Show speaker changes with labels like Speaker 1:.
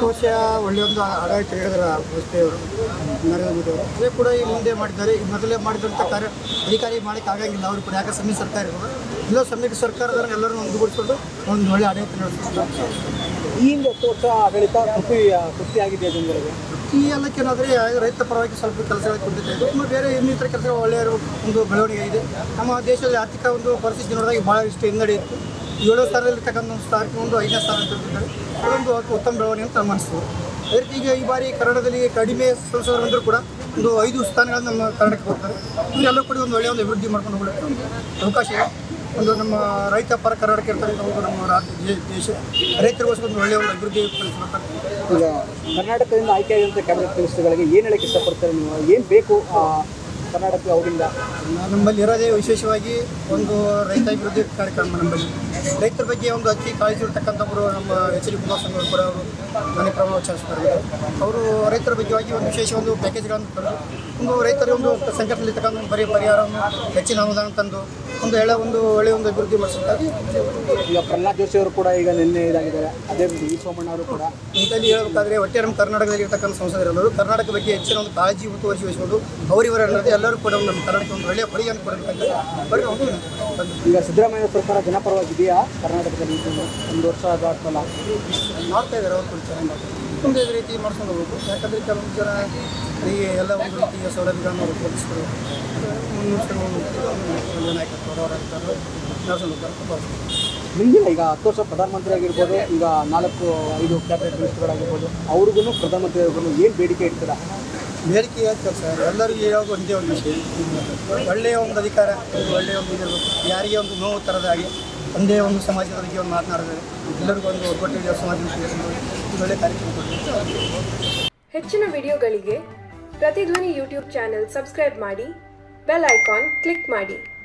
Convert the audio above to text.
Speaker 1: 10 ವರ್ಷ ಒಳ್ಳೆಯ ಒಂದು ಆಡಳಿತ ಹೇಳಿದ್ರ ವ್ಯವಸ್ಥೆಯವರು ನರೇಂದ್ರ ಮೋದಿ ಅವರು ಅದೇ ಕೂಡ ಈ ಮುಂದೆ ಮಾಡಿದ್ದಾರೆ. ಈ ಮೊದಲೇ ಮಾಡಿದಂಥ ಅಧಿಕಾರಿ ಮಾಡೋಕ್ಕೆ ಆಗಂಗಿಲ್ಲ ಅವರು ಕೂಡ. ಯಾಕೆ ಸಮ್ಮಿಶ್ರ ಸರ್ಕಾರ ಇರೋದು ಇಲ್ಲ, ಸಮ್ಮಿಶ್ರ ಸರ್ಕಾರದವ್ರನ್ನ ಎಲ್ಲರೂ ಒಂದುಗೂಡಿಸ್ಕೊಂಡು ಒಂದು ಒಳ್ಳೆ ಆಡಳಿತ ನಡೆಸ್ತಾರೆ.
Speaker 2: ಈ ಹಿಂದೆ 10 ವರ್ಷ ಆಡಳಿತ ತೃಪ್ತಿಯಾಗಿದೆ ಜನಗಳಿಗೆ.
Speaker 1: ಈ ಎಲ್ಲಕ್ಕೇನಾದರೆ ರೈತ ಪರವಾಗಿ ಸ್ವಲ್ಪ ಕೆಲಸಗಳು ಕೊಡ್ತಾ ಇದೆ. ಇನ್ನು ಬೇರೆ ಇನ್ನಿತರ ಕೆಲಸಗಳು ಒಳ್ಳೆಯ ಒಂದು ಬೆಳವಣಿಗೆ ಇದೆ. ನಮ್ಮ ದೇಶದಲ್ಲಿ ಆರ್ಥಿಕ ಒಂದು ಪರಿಸ್ಥಿತಿ ನೋಡಿದಾಗ ಭಾಳಷ್ಟು ಹಿನ್ನಡೆ ಇತ್ತು. 7 ಸ್ಥಾನದಲ್ಲಿರ್ತಕ್ಕಂಥ ಒಂದು ಸ್ಥಾನಕ್ಕೆ ಒಂದು 5ನೇ ಸ್ಥಾನ ಇಟ್ಟಿದ್ದಾರೆ. ಅದೊಂದು ಉತ್ತಮ ಬೆಳವಣಿಗೆ ಅಂತ ನಮ್ಮ ಅನಿಸ್ತದೆ. ಅದೇ ರೀತಿ ಈಗ ಈ ಬಾರಿ ಕನ್ನಡದಲ್ಲಿ ಕಡಿಮೆ ಸಂಸದರು ಅಂದರೂ ಕೂಡ ಒಂದು 5 ಸ್ಥಾನಗಳನ್ನು ನಮ್ಮ ಕನ್ನಡಕ್ಕೆ ಬರ್ತಾರೆ. ಇವರೆಲ್ಲೂ ಕೂಡ ಒಂದು ಒಳ್ಳೆಯ ಒಂದು ಅಭಿವೃದ್ಧಿ ಮಾಡ್ಕೊಂಡು ಹೋಗಲಿಕ್ಕೆ ಒಂದು ಅವಕಾಶ ಇದೆ. ಒಂದು ನಮ್ಮ ರೈತ ಪರ ಕರ್ನಾಟಕ ಇರ್ತಕ್ಕಂಥ ಒಂದು ನಮ್ಮ ರಾಜ್ಯ ದೇಶ ರೈತರಿಗೋಸ್ಕರ ಒಂದು ಒಳ್ಳೆಯ ಒಂದು ಅಭಿವೃದ್ಧಿ ಪಡಿಸಬೇಕಾಗ್ತದೆ.
Speaker 2: ಈಗ ಕರ್ನಾಟಕದಿಂದ ಆಯ್ಕೆಯಾಗಿರುವಂಥ ಕ್ಯಾಬಿನೆಟ್ ಮಿನಿಸ್ಟರ್ಗಳಿಗೆ ಏನು ಹೇಳಕ್ಕೆ ಇಷ್ಟಪಡ್ತಾರೆ ನೀವು? ಏನು ಬೇಕು ಕರ್ನಾಟಕ ಅವರಿಂದ?
Speaker 1: ನಮ್ಮಲ್ಲಿ ಇರೋದೇ ವಿಶೇಷವಾಗಿ ಒಂದು ರೈತ ಅಭಿವೃದ್ಧಿ ಕಾರ್ಯಕ್ರಮ. ನಮ್ಮಲ್ಲಿ ರೈತರ ಬಗ್ಗೆ ಒಂದು ಅತಿ ಕಾಳಜಿ ಇರ್ತಕ್ಕಂಥವರು ನಮ್ಮ ಎಚ್ ಡಿ ಕುಮಾರಸ್ವಾಮಿ ಅವರು ಕೂಡ ಅವರು ಮನೆ ಪ್ರಭಾವ ಚಾಲಿಸ್ತಾರೆ. ಅವರು ರೈತರ ಬಗ್ಗೆ ಒಂದು ವಿಶೇಷ ಒಂದು ಪ್ಯಾಕೇಜ್ಗಳನ್ನು ತಂದು ಒಂದು ರೈತರಿಗೆ ಒಂದು ಸಂಕಟದಲ್ಲಿರ್ತಕ್ಕಂಥ ಒಂದು ಪರಿಹಾರವನ್ನು ಹೆಚ್ಚಿನ ಅನುದಾನ ತಂದು ಒಂದು ಒಳ್ಳೆಯ ಒಂದು ಅಭಿವೃದ್ಧಿ ಮಾಡಿಸ್ಬೇಕಾಗಿ.
Speaker 2: ಈಗ ಪ್ರಹ್ಲಾದ್ ಜೋಶಿ ಅವರು ಕೂಡ ಈಗ ನಿನ್ನೆ ಇದಾಗಿದ್ದಾರೆ. ಅದೇ ರೀತಿ ವಿ ಸೋಮಣ್ಣ ಅವರು ಕೂಡ
Speaker 1: ಇದರಲ್ಲಿ ಹೇಳಬೇಕಾದ್ರೆ ಒಟ್ಟೆ ನಮ್ಮ ಕರ್ನಾಟಕದಲ್ಲಿ ಇರ್ತಕ್ಕಂಥ ಸಂಸದರೆಲ್ಲರೂ ಕರ್ನಾಟಕ ಬಗ್ಗೆ ಹೆಚ್ಚಿನ ಒಂದು ಕಾಳಜಿ ಮುತುವರ್ಜಿ ವಹಿಸಿಕೊಂಡು ಅವರಿವರಲ್ಲದೆ ಎಲ್ಲರೂ ಕೂಡ ನಮ್ಮ ಕರ್ನಾಟಕ ಒಂದು ಒಳ್ಳೆಯ ಕೊಡುಗೆಯನ್ನು ಕೊಡಬೇಕಂತ.
Speaker 2: ಈಗ ಸಿದ್ದರಾಮಯ್ಯ ಸರ್ಕಾರ ಜನಪರವಾಗಿದೆಯಾ ಕರ್ನಾಟಕದಲ್ಲಿ? 1 ವರ್ಷ ಆದ್ಮೇಲೆ
Speaker 1: ಮಾಡ್ತಾ ಇದ್ದಾರೆ. ಅವ್ರು ಕೂಡ ಚೆನ್ನಾಗಿ ಮಾಡ್ತಾರೆ. ಮುಂದೆ ಇದೇ ರೀತಿ ಮಾಡ್ಕೊಂಡು ಹೋಗ್ಬೇಕು. ಯಾಕಂದರೆ ಕೆಲವೊಂದು ಜನ ಈ ಎಲ್ಲ ಒಂದು ರೀತಿಯ ಸೌಲಭ್ಯಗಳನ್ನು ಅವರು ಒದಗಿಸ್ತಾರೆ.
Speaker 2: ಮುಂದಿನ ಈಗ 10 ವರ್ಷ ಪ್ರಧಾನಮಂತ್ರಿ ಆಗಿರ್ಬೋದು, ಈಗ 4-5 ಕ್ಯಾಬಿನೆಟ್ ಮಿನಿಸ್ಟರ್ಗಳಾಗಿರ್ಬೋದು, ಅವ್ರಿಗೂ ಪ್ರಧಾನಮಂತ್ರಿ ಅವ್ರಿಗೂ ಏನು ಬೇಡಿಕೆ ಇಡ್ತೀರಾ?
Speaker 1: ಬೇಡಿಕೆ ಹೇಳ್ತಾರೆ ಸರ್, ಎಲ್ಲರಿಗೂ ಹೇಳೋದು ಒಂದೇ ಒಂದು ವಿಷಯ, ಒಳ್ಳೆಯ ಒಂದು ಅಧಿಕಾರ, ಒಳ್ಳೆಯ ಒಂದು ಇದಿರಬೇಕು. ಯಾರಿಗೆ ಒಂದು ನೋವು ತರದಾಗಿ ಒಂದೇ ಒಂದು ಸಮಾಜದ ಬಗ್ಗೆ ಒಂದು ಮಾತನಾಡಿದರೆ ಎಲ್ಲರಿಗೂ ಒಂದು ಒಗ್ಗಟ್ಟಿಗೆ ಸಮಾಜ ಒಳ್ಳೆಯ ಕಾರ್ಯಕ್ರಮ ಕೊಡ್ತಾರೆ.
Speaker 3: ಹೆಚ್ಚಿನ ವಿಡಿಯೋಗಳಿಗೆ ಪ್ರತಿಧ್ವನಿ ಯೂಟ್ಯೂಬ್ ಚಾನೆಲ್ ಸಬ್ಸ್ಕ್ರೈಬ್ ಮಾಡಿ, ಬೆಲ್ ಐಕಾನ್ ಕ್ಲಿಕ್ ಮಾಡಿ.